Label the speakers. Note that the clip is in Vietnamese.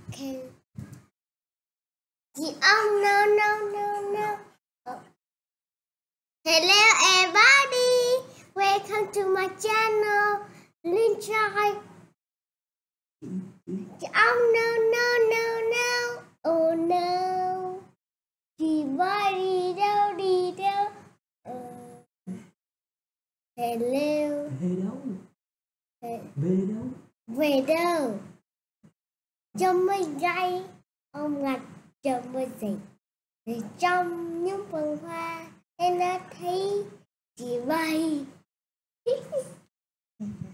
Speaker 1: Okay. Chị Ong Nâu Nâu Nâu Nâu. Hello everybody, welcome to my channel. Linh try. Chị Ong Nâu Nâu Nâu Nâu. Oh no. Chị bay đi đâu đi đâu. Hello.
Speaker 2: Về đâu? Về đâu?
Speaker 1: Về đâu? Trong mấy gai, ông ngặt trong mấy dịch. Thì trong những vườn hoa em đã thấy chị bay.